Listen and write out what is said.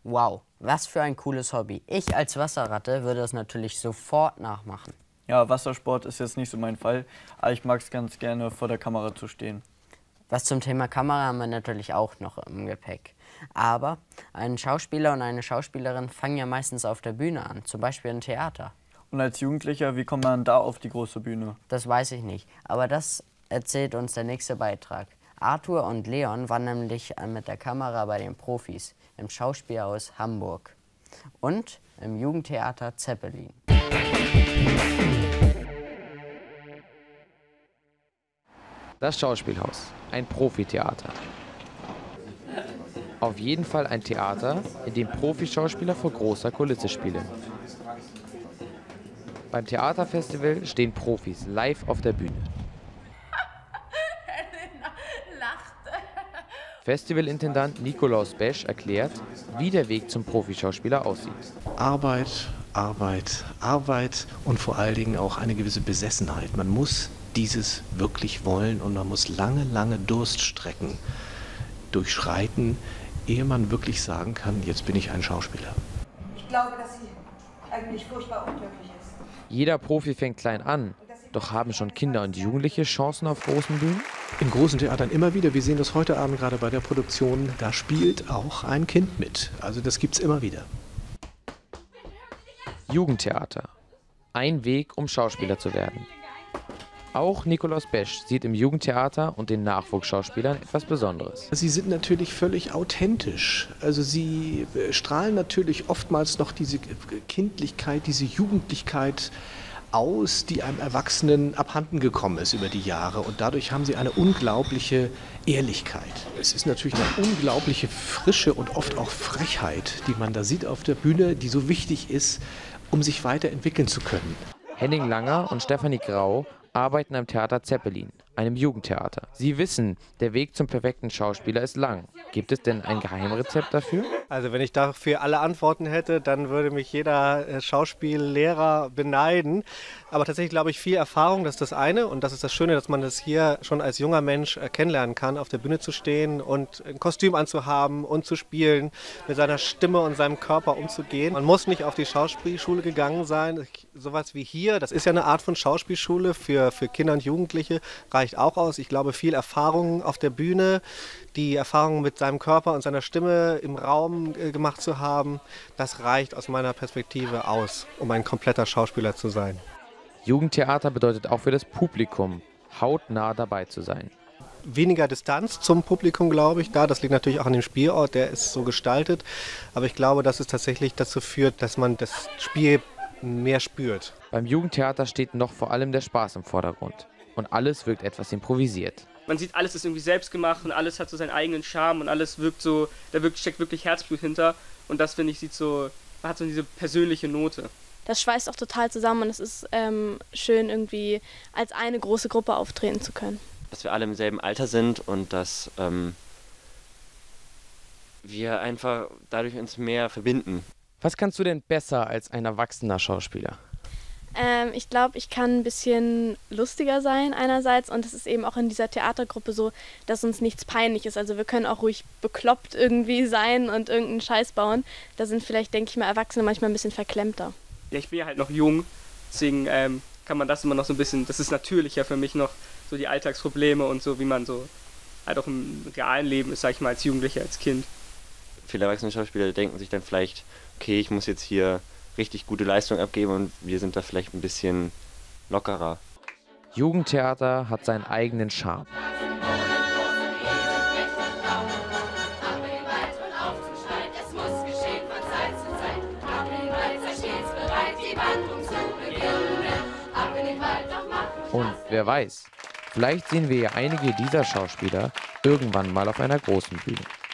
Wow, was für ein cooles Hobby. Ich als Wasserratte würde das natürlich sofort nachmachen. Ja, Wassersport ist jetzt nicht so mein Fall, aber ich mag es ganz gerne, vor der Kamera zu stehen. Was zum Thema Kamera haben wir natürlich auch noch im Gepäck. Aber ein Schauspieler und eine Schauspielerin fangen ja meistens auf der Bühne an, zum Beispiel im Theater. Und als Jugendlicher, wie kommt man da auf die große Bühne? Das weiß ich nicht, aber das erzählt uns der nächste Beitrag. Arthur und Leon waren nämlich mit der Kamera bei den Profis im Schauspielhaus Hamburg und im Jugendtheater Zeppelin. Das Schauspielhaus, ein Profitheater. Auf jeden Fall ein Theater, in dem Profischauspieler vor großer Kulisse spielen. Beim Theaterfestival stehen Profis live auf der Bühne. Festivalintendant Nikolaus Besch erklärt, wie der Weg zum Profischauspieler aussieht. Arbeit, Arbeit, Arbeit und vor allen Dingen auch eine gewisse Besessenheit. Man muss dieses wirklich wollen und man muss lange, lange Durststrecken durchschreiten, ehe man wirklich sagen kann, jetzt bin ich ein Schauspieler. Ich glaube, dass sie eigentlich furchtbar unglücklich ist. Jeder Profi fängt klein an, doch haben schon Kinder und Jugendliche Chancen auf großen Bühnen? In großen Theatern immer wieder, wir sehen das heute Abend gerade bei der Produktion, da spielt auch ein Kind mit. Also das gibt's immer wieder. Jugendtheater. Ein Weg, um Schauspieler zu werden. Auch Nikolaus Besch sieht im Jugendtheater und den Nachwuchsschauspielern etwas Besonderes. Sie sind natürlich völlig authentisch. Also sie strahlen natürlich oftmals noch diese Kindlichkeit, diese Jugendlichkeit aus, die einem Erwachsenen abhanden gekommen ist über die Jahre. Und dadurch haben sie eine unglaubliche Ehrlichkeit. Es ist natürlich eine unglaubliche Frische und oft auch Frechheit, die man da sieht auf der Bühne, die so wichtig ist, um sich weiterentwickeln zu können. Henning Langer und Stefanie Grau arbeiten am Theater Zeppelin, einem Jugendtheater. Sie wissen, der Weg zum perfekten Schauspieler ist lang. Gibt es denn ein Geheimrezept dafür? Also wenn ich dafür alle Antworten hätte, dann würde mich jeder Schauspiellehrer beneiden. Aber tatsächlich glaube ich, viel Erfahrung, das ist das eine. Und das ist das Schöne, dass man das hier schon als junger Mensch kennenlernen kann, auf der Bühne zu stehen und ein Kostüm anzuhaben und zu spielen, mit seiner Stimme und seinem Körper umzugehen. Man muss nicht auf die Schauspielschule gegangen sein. Sowas wie hier, das ist ja eine Art von Schauspielschule für Kinder und Jugendliche, reicht auch aus. Ich glaube, viel Erfahrung auf der Bühne, die Erfahrung mit seinem Körper und seiner Stimme im Raum gemacht zu haben, das reicht aus meiner Perspektive aus, um ein kompletter Schauspieler zu sein. Jugendtheater bedeutet auch für das Publikum, hautnah dabei zu sein. Weniger Distanz zum Publikum, glaube ich. Das liegt natürlich auch an dem Spielort, der ist so gestaltet. Aber ich glaube, dass es tatsächlich dazu führt, dass man das Spiel mehr spürt. Beim Jugendtheater steht noch vor allem der Spaß im Vordergrund. Und alles wirkt etwas improvisiert. Man sieht, alles ist irgendwie selbst gemacht und alles hat so seinen eigenen Charme und alles wirkt so, steckt wirklich Herzblut hinter. Und das, finde ich, hat so diese persönliche Note. Das schweißt auch total zusammen und es ist schön, irgendwie als eine große Gruppe auftreten zu können. Dass wir alle im selben Alter sind und dass wir einfach dadurch uns mehr verbinden. Was kannst du denn besser als ein erwachsener Schauspieler? Ich glaube, ich kann ein bisschen lustiger sein einerseits und es ist eben auch in dieser Theatergruppe so, dass uns nichts peinlich ist. Also wir können auch ruhig bekloppt irgendwie sein und irgendeinen Scheiß bauen. Da sind vielleicht, denke ich mal, Erwachsene manchmal ein bisschen verklemmter. Ja, ich bin ja halt noch jung, deswegen kann man das immer noch so ein bisschen, das ist natürlicher für mich noch, so die Alltagsprobleme und so, wie man so halt auch im realen Leben ist, sag ich mal, als Jugendlicher, als Kind. Viele erwachsene Schauspieler denken sich dann vielleicht, okay, ich muss jetzt hier richtig gute Leistung abgeben und wir sind da vielleicht ein bisschen lockerer. Jugendtheater hat seinen eigenen Charme. Und wer weiß, vielleicht sehen wir ja einige dieser Schauspieler irgendwann mal auf einer großen Bühne.